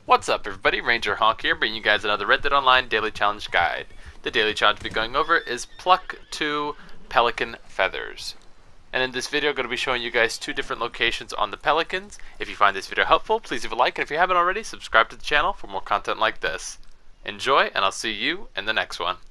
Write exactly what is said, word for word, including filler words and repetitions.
What's up everybody, Ranger Honk here, bringing you guys another Red Dead Online Daily Challenge Guide. The daily challenge we'll be going over is Pluck two Pelican Feathers. And in this video I'm going to be showing you guys two different locations on the Pelicans. If you find this video helpful, please leave a like, and if you haven't already, subscribe to the channel for more content like this. Enjoy, and I'll see you in the next one.